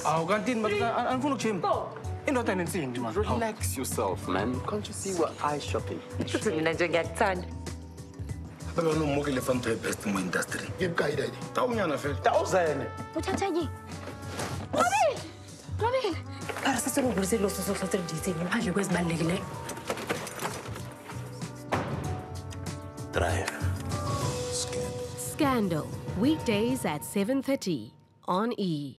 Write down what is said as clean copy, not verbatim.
Awu kanti anifuna ukujima. Indoda enensimbi man. Relax yourself, man. Can't you see what I shopping? Mina nje ngiyakuthanda. Baba nomukile fanto best mo industry. Ngikuqayida yini? Tawunyana phela. Tawuzene. Uthathaje? Robin. Arasasokuvulisa lo sosohlathe ndise ngaphandle kwezibalulekileyo. Drive. Scandal. Weekdays at 7:30 on E!